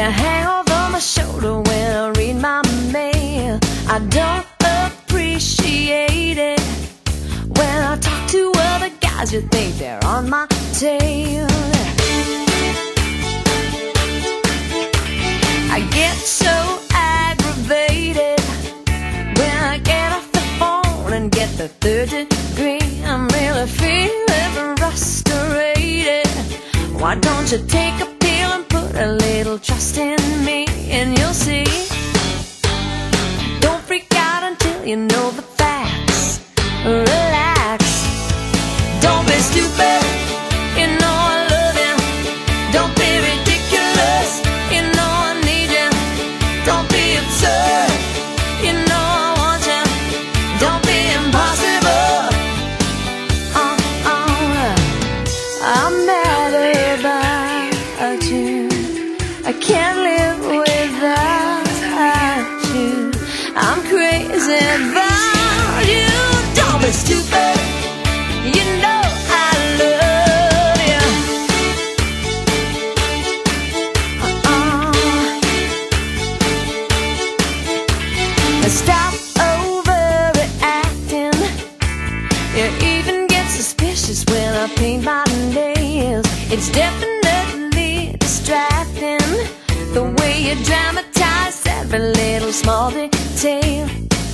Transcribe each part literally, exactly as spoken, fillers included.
hang over my shoulder when I read my mail. I don't appreciate it when I talk to other guys. You think they're on my tail. I get so aggravated when I get off the phone and get the third degree. I'm really feeling frustrated. Why don't you take a pill and put a little trust in me, and you'll see. Don't freak out until you know the facts. Relax. Don't be stupid. You know I love you. Don't be ridiculous. You know I need you. Don't be absurd. You know I want you. Don't be impossible. Oh, oh. I'm mad about you. I can't live without you. I'm crazy about you. Don't be stupid. You know I love you. Uh-uh. Stop overreacting. You even get suspicious when I paint my nails. It's definitely distracting the way you dramatize every little small detail.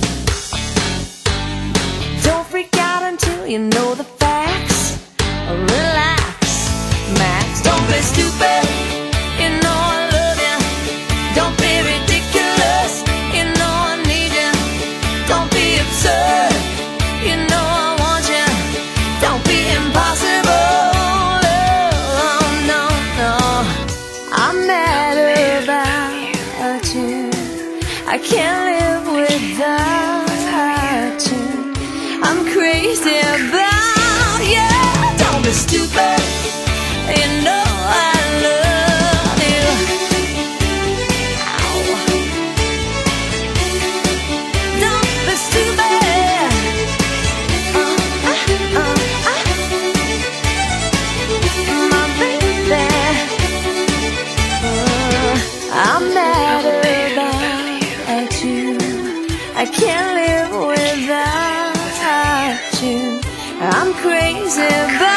Don't freak out until you know the facts. Relax, Max. Don't be stupid. You know I love you. Don't be ridiculous. You know I need you. Don't be absurd. You know I want you. Don't be impossible. Oh, no, no. I'm mad about you. I can't live without you. I'm crazy about you. Don't be stupid. You know I love you. Ow. Don't be stupid. Uh, uh, uh, uh. My baby. Uh, I'm mad about you. I can't live without you. I'm crazy about